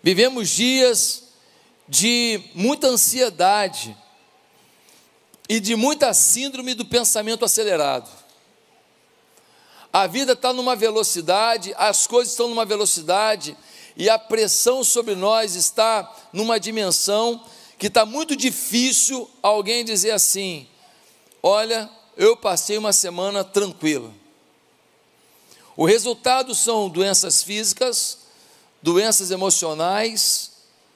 Vivemos dias de muita ansiedade e de muita síndrome do pensamento acelerado. A vida está numa velocidade, as coisas estão numa velocidade, e a pressão sobre nós está numa dimensão que está muito difícil alguém dizer assim: olha, eu passei uma semana tranquila. O resultado são doenças físicas, doenças emocionais,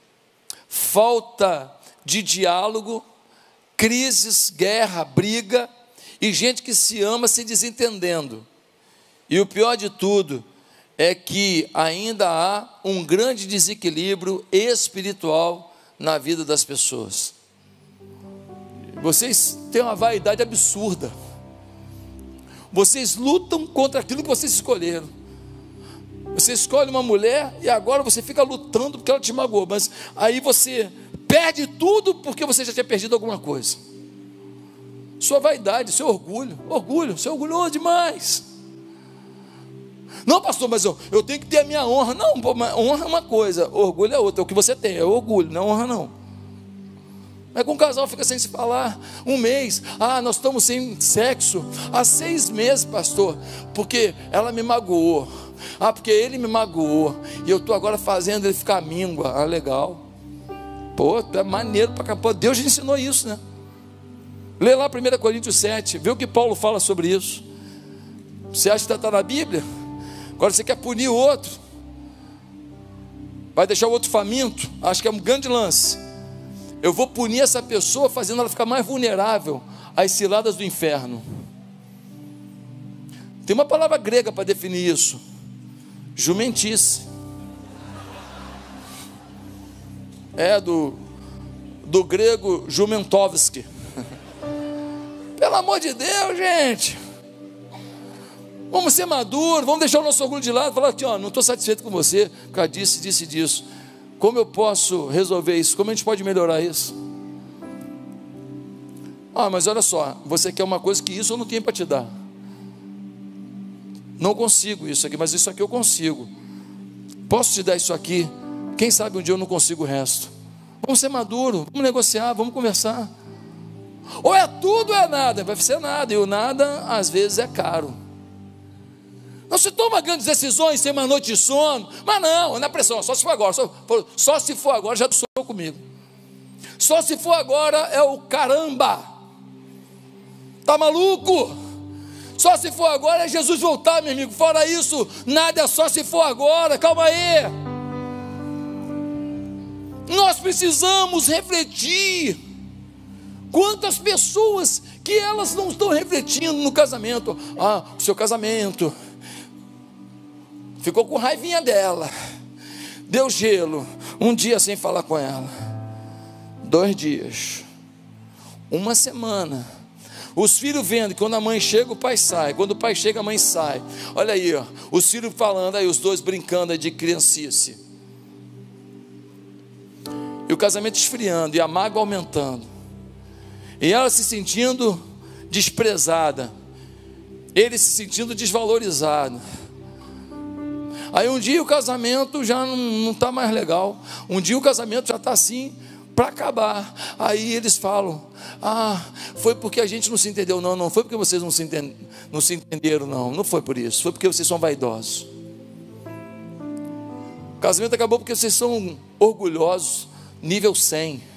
falta de diálogo, crises, guerra, briga, e gente que se ama se desentendendo. E o pior de tudo é que ainda há um grande desequilíbrio espiritual na vida das pessoas. Vocês têm uma vaidade absurda. Vocês lutam contra aquilo que vocês escolheram. Você escolhe uma mulher e agora você fica lutando porque ela te magoou, mas aí você perde tudo porque você já tinha perdido alguma coisa. Sua vaidade, seu orgulho, você é orgulhoso demais. Não, pastor, mas eu tenho que ter a minha honra. Não, honra é uma coisa, orgulho é outra. O que você tem é orgulho, não é honra não. Mas com o casal fica sem se falar um mês. Nós estamos sem sexo há 6 meses, pastor, porque ela me magoou. Porque ele me magoou e eu estou agora fazendo ele ficar míngua. Legal. Pô, é maneiro pra cá. Deus já ensinou isso, né? Lê lá 1 Coríntios 7, vê o que Paulo fala sobre isso. Você acha que está na Bíblia? Agora você quer punir o outro, vai deixar o outro faminto. Acho que é um grande lance. Eu vou punir essa pessoa fazendo ela ficar mais vulnerável às ciladas do inferno. Tem uma palavra grega para definir isso: jumentice. É do grego jumentovski. Pelo amor de Deus, gente, vamos ser maduros, vamos deixar o nosso orgulho de lado, falar aqui, não estou satisfeito com você, por causa disso e disso. Como eu posso resolver isso? Como a gente pode melhorar isso? Mas olha só, você quer uma coisa que isso eu não tenho para te dar. Não consigo isso aqui, mas isso aqui eu consigo. Posso te dar isso aqui? Quem sabe um dia eu não consigo o resto. Vamos ser maduros, vamos negociar, vamos conversar. Ou é tudo ou é nada. Vai ser nada, e o nada às vezes é caro. Não se toma grandes decisões sem uma noite de sono. Mas não, na pressão, só se for agora. Só se for agora, já sonhou comigo. Só se for agora é o caramba. Tá maluco? Só se for agora é Jesus voltar, meu amigo. Fora isso, nada, é só se for agora. Calma aí. Nós precisamos refletir. Quantas pessoas que elas não estão refletindo no casamento. O seu casamento ficou com raivinha dela, deu gelo, um dia sem falar com ela, 2 dias, uma semana, os filhos vendo que quando a mãe chega o pai sai, quando o pai chega a mãe sai, olha aí, os filhos falando aí, os dois brincando aí de criancice, e o casamento esfriando, e a mágoa aumentando, e ela se sentindo desprezada, ele se sentindo desvalorizado. Aí um dia o casamento já não está mais legal, um dia o casamento já está assim para acabar. Aí eles falam: foi porque a gente não se entendeu. Não foi porque vocês não se entenderam, não foi por isso, foi porque vocês são vaidosos. O casamento acabou porque vocês são orgulhosos, nível 100.